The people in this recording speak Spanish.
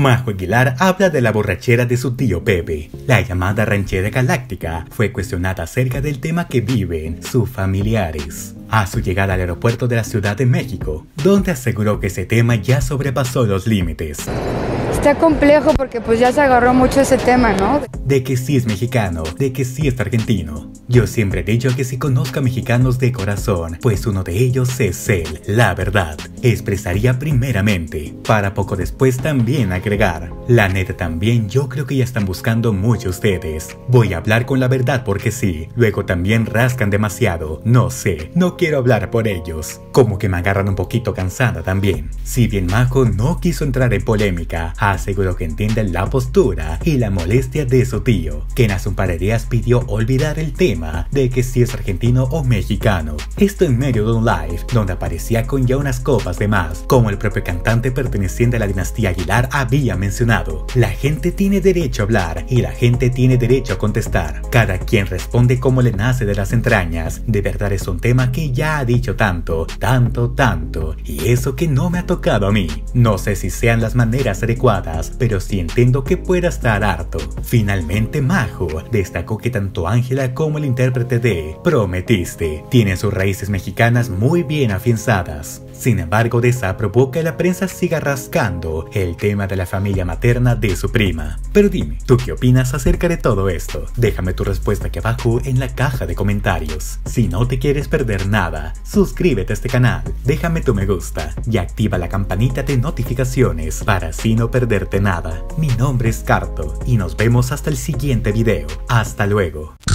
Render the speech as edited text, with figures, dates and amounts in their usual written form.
Majo Aguilar habla de la borrachera de su tío Pepe. La llamada ranchera galáctica fue cuestionada acerca del tema que viven sus familiares a su llegada al aeropuerto de la Ciudad de México, donde aseguró que ese tema ya sobrepasó los límites. Está complejo porque pues ya se agarró mucho ese tema, ¿no? De que sí es mexicano, de que sí es argentino. Yo siempre he dicho que si conozco a mexicanos de corazón, pues uno de ellos es él, la verdad. Expresaría primeramente, para poco después también agregar. La neta también yo creo que ya están buscando mucho ustedes. Voy a hablar con la verdad porque sí, luego también rascan demasiado. No sé, no quiero hablar por ellos. Como que me agarran un poquito cansada también. Si bien Majo no quiso entrar en polémica, aseguró que entiende la postura y la molestia de su tío, quien hace un par de días pidió olvidar el tema de que si es argentino o mexicano. Esto en medio de un live donde aparecía con ya unas copas de más, como el propio cantante perteneciente a la dinastía Aguilar había mencionado. La gente tiene derecho a hablar y la gente tiene derecho a contestar. Cada quien responde como le nace de las entrañas. De verdad es un tema que ya ha dicho tanto, y eso que no me ha tocado a mí. No sé si sean las maneras adecuadas, pero sí entiendo que pueda estar harto. Finalmente Majo destacó que tanto Ángela como el intérprete de Prometiste tienen sus raíces mexicanas muy bien afianzadas. Sin embargo, desaprobó que la prensa siga rascando el tema de la familia materna de su prima. Pero dime, ¿tú qué opinas acerca de todo esto? Déjame tu respuesta aquí abajo en la caja de comentarios. Si no te quieres perder nada, suscríbete a este canal, déjame tu me gusta y activa la campanita de notificaciones para así no perderte nada. Mi nombre es Carto y nos vemos hasta el siguiente video. Hasta luego.